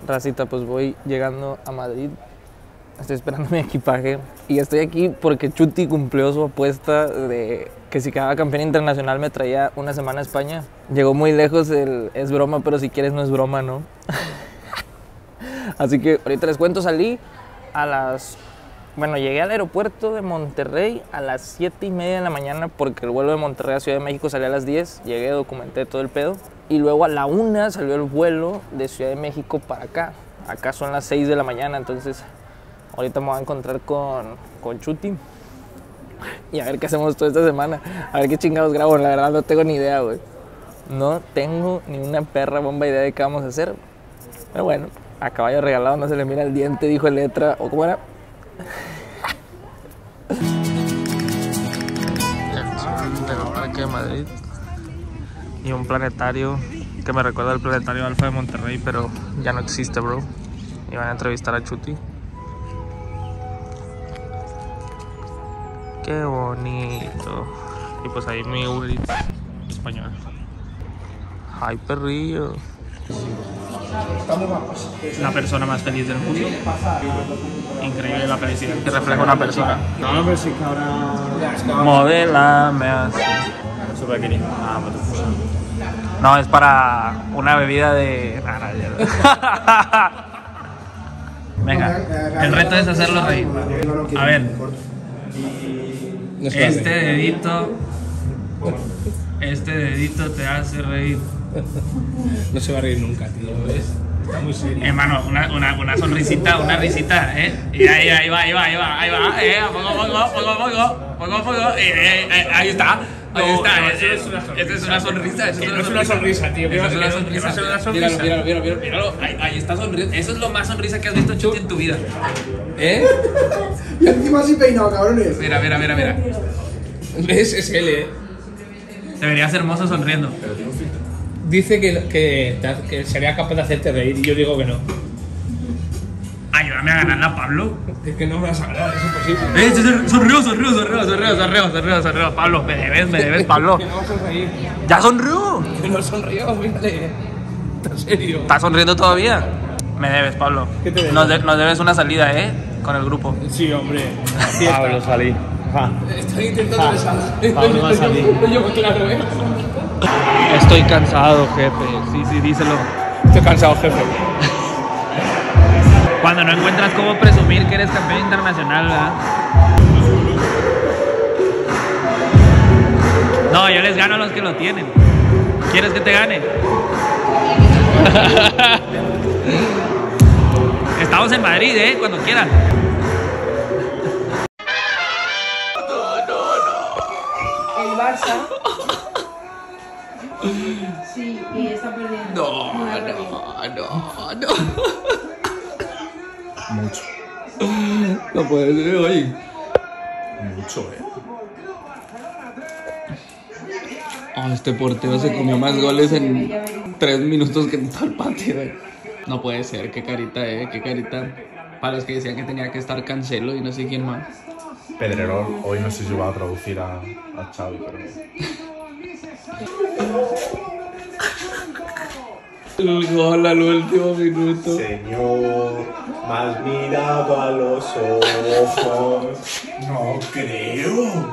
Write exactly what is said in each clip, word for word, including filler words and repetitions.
Racita, pues voy llegando a Madrid. Estoy esperando mi equipaje. Y estoy aquí porque Chuti cumplió su apuesta de que si quedaba campeón internacional me traía una semana a España. Llegó muy lejos el es broma, pero si quieres no es broma, ¿no? Así que ahorita les cuento, salí a las... Bueno, llegué al aeropuerto de Monterrey a las siete y media de la mañana porque el vuelo de Monterrey a Ciudad de México salía a las diez. Llegué, documenté todo el pedo. Y luego a la una salió el vuelo de Ciudad de México para acá. Acá son las seis de la mañana, entonces ahorita me voy a encontrar con, con Chuti. Y a ver qué hacemos toda esta semana. A ver qué chingados grabo. La verdad no tengo ni idea, güey. No tengo ni una perra bomba idea de qué vamos a hacer. Pero bueno, a caballo regalado no se le mira el diente, dijo el letra. ¿O cómo era? El Parque de Madrid y un planetario que me recuerda al planetario Alfa de Monterrey, pero ya no existe, bro. Y van a entrevistar a Chuti. Qué bonito. Y pues ahí mi Uber Eats español. Ay, perrillo. La persona más feliz del mundo. Increíble la felicidad que refleja una persona. No, pero sí que ahora... Modélame así. Súper querido. Ah, pues... No, es para una bebida de... Venga, el reto es hacerlo reír. A ver. Este dedito... Este dedito te hace reír. No se va a reír nunca, tío. ¿Ves? Está muy serio. Hermano, una, una, una sonrisita, una risita, ¿eh? Y ahí, ahí va, ahí va, ahí va, ahí va, eh, poco a poco, poco a poco, poco a poco, eh, eh, eh, ahí está, ahí está, no, eso es una sonrisa. Esa es una sonrisa, eso no es una sonrisa, tío. Eso es una sonrisa. Eso es una sonrisa. Míralo, míralo, míralo, míralo, ahí, ahí está sonriendo. Eso es lo más sonrisa que has visto, Chuti, en tu vida. ¿Eh? Y encima así peinado, cabrones. Mira, mira, mira, mira. ¿Ves? Es él, eh. Debería ser hermoso sonriendo. Dice que, que, que sería capaz de hacerte reír y yo digo que no. Ayúdame a ganarla, Pablo. Es que no me vas a ganar, es imposible. Eh, sonrío, sonrío, sonrío, sonrío, sonrío, sonrío, sonrío. Pablo, me debes, me debes, Pablo. Que no vas a reír. ¡Ya sonrío! Que no sonrío, mírale. ¿En serio? ¿Estás sonriendo todavía? Me debes, Pablo. ¿Qué te debo? Nos, de, nos debes una salida, ¿eh? Con el grupo. Sí, hombre. Pablo, salí. Ja. Estoy intentando que salga. Pablo va a salir. Yo contra la revés. Estoy cansado, jefe. Sí, sí, díselo. Estoy cansado, jefe. Cuando no encuentras cómo presumir que eres campeón internacional, ¿verdad? No, yo les gano a los que lo tienen. ¿Quieres que te gane? Estamos en Madrid, ¿eh? Cuando quieran. El Barça. Sí, y está perdiendo. No, no, no, no. Mucho. No puede ser, oye. Mucho, eh. Oh, este portero se comió más goles en tres minutos que en todo el partido. Eh. No puede ser, qué carita, eh, qué carita. Para los que decían que tenía que estar Cancelo y no sé quién más. Pedrerol, hoy no sé si va a traducir a, a Xavi, pero... El gol al último minuto. Señor, mal mirado a los ojos. No creo.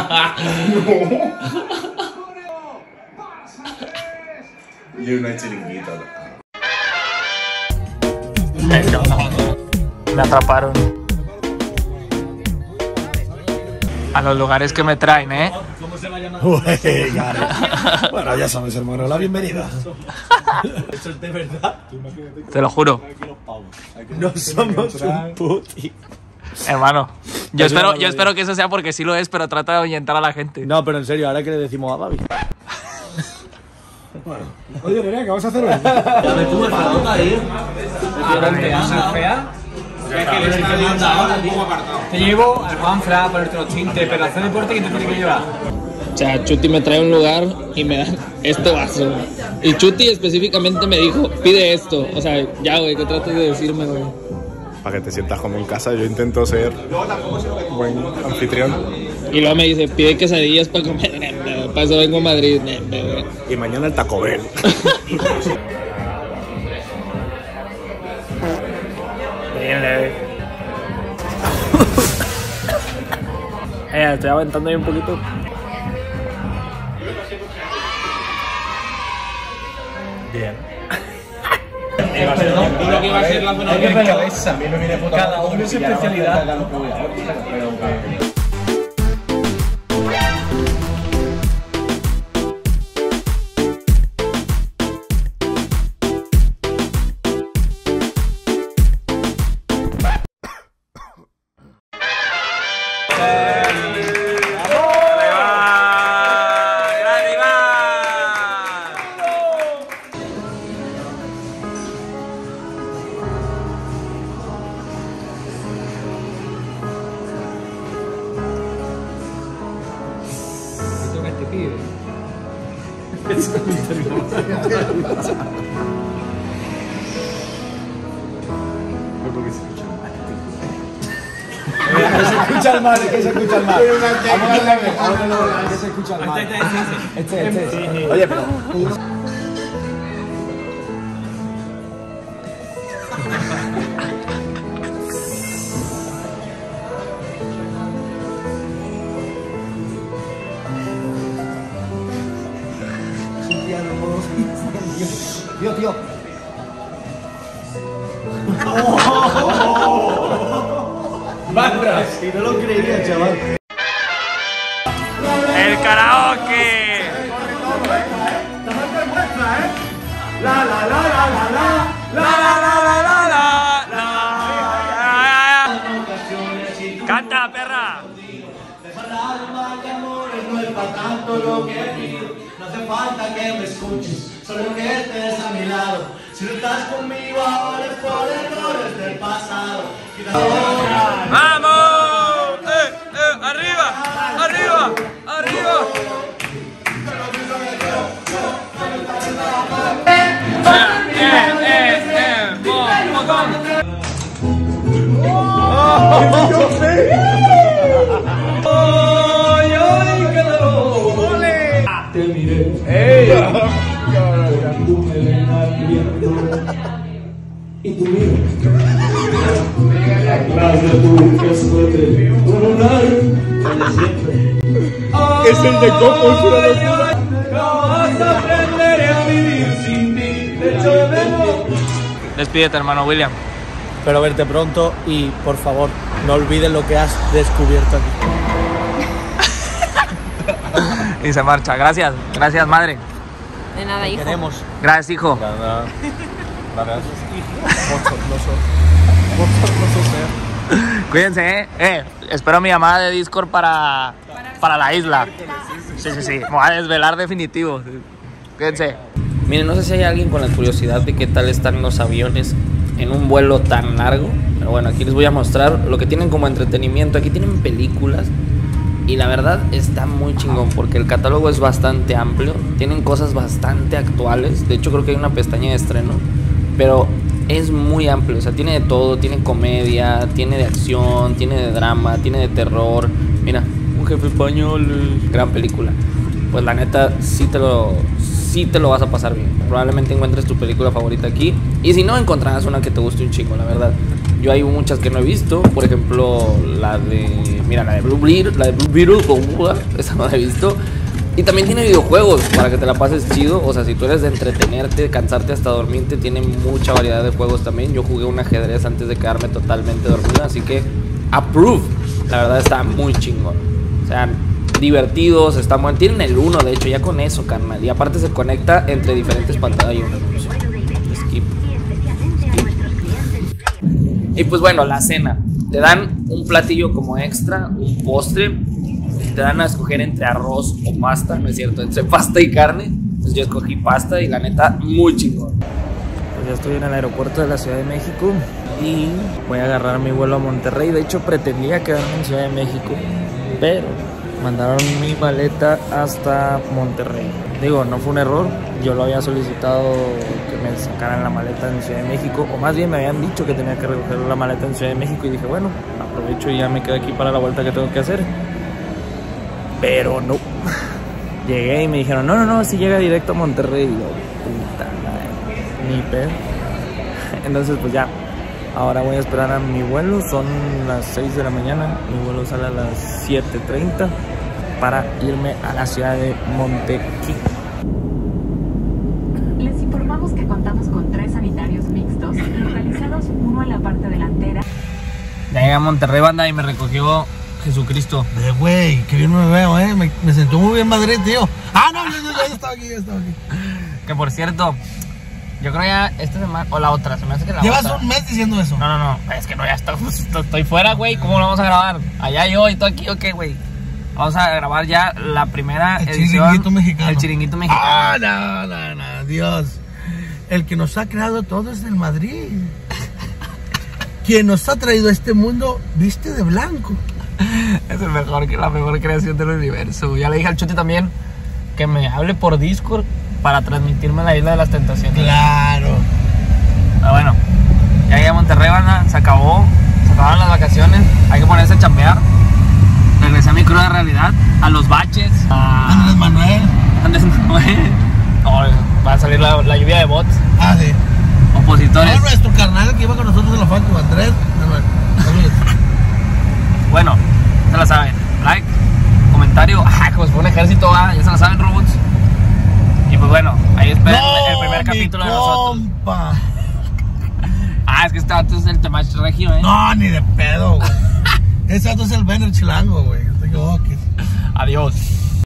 Y una chiringuita. Me atraparon. A los lugares que me traen, ¿eh? Bueno, ya sabes, hermano, la bienvenida. Eso es de verdad. Te lo juro. No somos un puti. Hermano, yo espero, yo espero que eso sea porque sí lo es, pero trata de ahuyentar a la gente. No, pero en serio, ¿ahora qué le decimos a Babi? Bueno. Oye, Nerea, ¿qué vas a hacer hoy? Ya me tuve la boca ahí. Te llevo al Juanfra para ponerte los tintes, pero hacer deporte que te tiene que llevar. O sea, Chuti me trae a un lugar y me dan este vaso. Y Chuti específicamente me dijo, pide esto. O sea, ya, güey, ¿qué tratas de decirme, güey? Para que te sientas como en casa, yo intento ser buen anfitrión. Y luego me dice, pide quesadillas para comer. Para eso vengo a Madrid. Y mañana el Taco Bell. Mira, estoy aventando ahí un poquito. Bien. Perdón, creo que iba a ser la zona de cabeza. Cada uno es especialidad. Que se escucha el mal, que se escucha el mal. Vamos a darle, vamos a darle, que se escucha el mal. Este, este. Oye, pero. Tío, tío. ¡Barras! Si no lo creía, chaval. ¡El karaoke! La la la la la la. La la la la la la la. Canta, perra. No hace falta que me escuches, solo que estés a mi lado. Si no estás conmigo ahora es por errores del pasado. ¡Vamos! ¡Eh, eh! ¡Arriba! ¡Arriba! ¡Arriba! ¡Eh, eh, eh! ¡Vamos, vamos! Te miré. ¡Ey! Y tú mira. Las de tu que suerte. Es el de Coco, es una locura. No vas a aprender a vivir sin ti. De hecho, de menos. Despídete, hermano William. Espero verte pronto y, por favor, no olvides lo que has descubierto aquí. Y se marcha. Gracias. Gracias, madre. De nada, hijo. Queremos. Gracias, hijo. Nada. Gracias. Vosotros Cuídense, ¿eh? eh. Espero mi llamada de Discord para, para la isla. Sí, sí, sí. Me voy a desvelar definitivo. Cuídense. Miren, no sé si hay alguien con la curiosidad de qué tal están los aviones en un vuelo tan largo. Pero bueno, aquí les voy a mostrar lo que tienen como entretenimiento. Aquí tienen películas. Y la verdad está muy chingón porque el catálogo es bastante amplio. Tienen cosas bastante actuales. De hecho, creo que hay una pestaña de estreno. Pero es muy amplio. O sea, tiene de todo. Tiene comedia, tiene de acción, tiene de drama, tiene de terror. Mira, Un jefe español. Gran película. Pues la neta, sí te lo, sí te lo vas a pasar bien. Probablemente encuentres tu película favorita aquí. Y si no, encontrarás una que te guste un chingo, la verdad. Yo hay muchas que no he visto, por ejemplo, la de, mira, la de Blue Beetle, la de Blue Beetle, oh, esa no la he visto. Y también tiene videojuegos para que te la pases chido, o sea, si tú eres de entretenerte, cansarte hasta dormirte, tiene mucha variedad de juegos también. Yo jugué un ajedrez antes de quedarme totalmente dormido, así que approve. La verdad está muy chingón. O sea, divertidos, están buenos. Tienen el uno, de hecho, ya con eso, carnal. Y aparte se conecta entre diferentes pantallas. Skip. Y pues bueno, la cena. Te dan un platillo como extra, un postre. Te dan a escoger entre arroz o pasta, ¿no es cierto? Entre pasta y carne. Entonces yo escogí pasta y la neta, muy chingón. Pues ya estoy en el aeropuerto de la Ciudad de México y voy a agarrar mi vuelo a Monterrey. De hecho, pretendía quedarme en Ciudad de México, pero mandaron mi maleta hasta Monterrey. Digo, no fue un error, yo lo había solicitado que me sacaran la maleta en Ciudad de México, o más bien me habían dicho que tenía que recoger la maleta en Ciudad de México y dije, bueno, aprovecho y ya me quedo aquí para la vuelta que tengo que hacer. Pero no, llegué y me dijeron, no, no, no, si llega directo a Monterrey. Y yo, puta madre, ni pedo. Entonces pues ya, Ahora voy a esperar a mi vuelo, son las seis de la mañana, mi vuelo sale a las siete treinta para irme a la ciudad de Montequí. Les informamos que contamos con tres sanitarios mixtos, localizados uno en la parte delantera. Ya llegué a Monterrey, banda, y me recogió Jesucristo. Eh, güey, que bien me veo, eh, me, me sentó muy bien Madrid, tío. Ah, no, yo, yo, yo estaba aquí, yo estaba aquí. Que por cierto, yo creo ya esta semana, o la otra, se me hace que la Llevas otra. un mes diciendo eso. No, no, no, es que no, ya está, estoy fuera, güey, ¿cómo lo vamos a grabar? Allá yo y tú aquí, ¿o qué, güey? Vamos a grabar ya la primera El edición. chiringuito mexicano. El chiringuito mexicano. Ah, no, no, no, Dios. El que nos ha creado todo es del Madrid. Quien nos ha traído a este mundo viste de blanco. Es el mejor, que la mejor creación del universo. Ya le dije al Chuti también que me hable por Discord para transmitirme la Isla de las Tentaciones. Claro. Pero bueno, ya llegué a Monterrey, banda, se acabó, se acabaron las vacaciones, hay que ponerse a chambear. Regresé a mi cruda realidad, a los baches, a Andrés Manuel. Andrés Manuel. No, va a salir la, la lluvia de bots, Ah, sí. opositores. No, nuestro carnal que iba con nosotros en la facu, Andrés Manuel. Saludos. Bueno, ya se la saben, like, comentario, ah, como si fuera un ejército, ah, ya se la saben, robots. Y pues bueno, ahí esperen el primer capítulo de nosotros. Compa. Ah, es que este vato es el Temach Regio, eh. No, ni de pedo, güey. Ese dato es el Vener Chilango, güey. No te equivoques. Adiós.